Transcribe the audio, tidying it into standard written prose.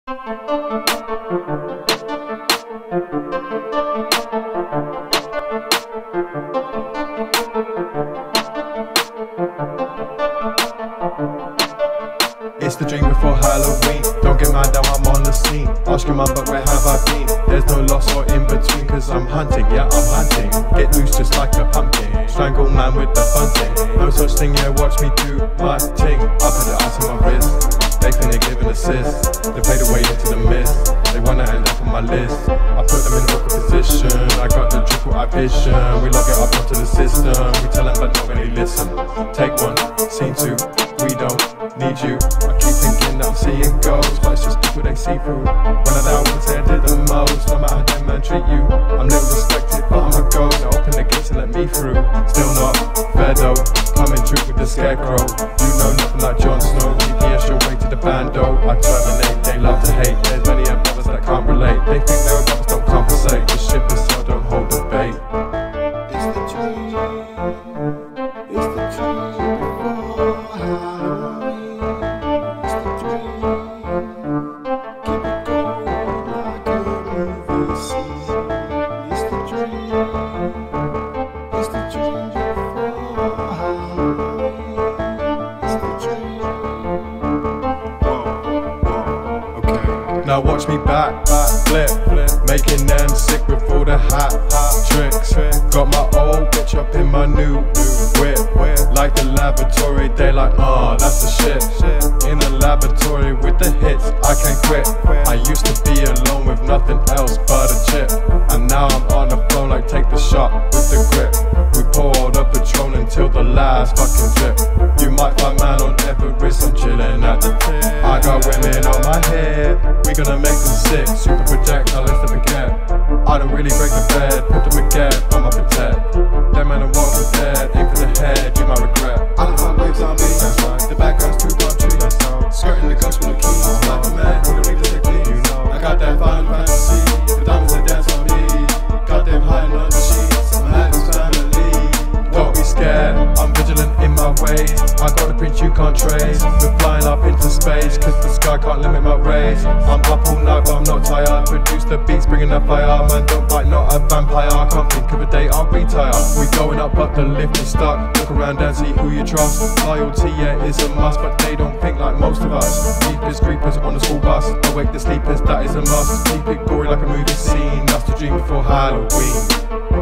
It's the dream before Halloween. Don't get mad now I'm on the scene. Ask your mum, but where have I been? There's no loss or in between, cause I'm hunting, yeah I'm hunting. Get loose just like a pumpkin. Strangle man with the bunting. No such thing, yeah, watch me do my ting. I put the ice on my wrist. They think they give an assist. They fade away into the mist. They wanna end up on my list. I put them in awkward position. I got the triple eye vision. We log it up onto the system. We tell them but nobody listen. Take one, scene two. We don't need you. I keep thinking that I'm seeing ghosts, but it's just people they see through. When I die I would say I did the most. No matter how them man treat you, I'm little respected, but I'm a ghost. Now open the gates and let me through. Still not fair though, coming true with the scarecrow. You know nothing like Jon Snow. GPS your way to the bando. I terminate, they love to hate. There's many brothers that can't relate. They think their brothers don't compensate. The ship is so don't hold the bait. It's the dream. It's the dream before Halloween. It's the dream. Keep it going like a movie scene. It's the dream. It's the dream before Halloween. It's the dream. Whoa, okay. Now watch me back, flip, making them sick with all the hat tricks. Got my old bitch up in my new whip. Like the laboratory, they like, that's the shit. In the laboratory with the hits, I can't quit. I used to be alone with nothing else but a chip. And now I'm on the phone like take the shot with the grip. We pour all the Patron until the last fucking drip. You might find man on Everest, I'm chilling at the tip. I got women on my head, we gonna make them sick. Super projectile, let's never forget. I don't really break the bed, put them again, I'm up and dead. Them man are walking dead, aim for the head, you might regret. I love my waves on me, That's right. the background's too country. Skirting the coast with the keys, like a man, we don't need the technique. You know. I got that fine fantasy, the diamonds that dance on me. Got them hiding under the sheets, I'm having family. Don't be scared, I'm vigilant in my ways. I got a prince you can't trace. We're flying up into space, cause the sky can't limit my rays. I'm up all night but I'm not tired. Produce the beats, bringing the fire. Man don't bite, not a vampire. I can't think of a day I'll retire. We going up but the lift is stuck. Look around and see who you trust. Loyalty, yeah, is a must, but they don't think like most of us. Deepest creepers on the school bus. Awake the sleepers, that is a must. Keep it gory like a movie scene. That's the dream before Halloween.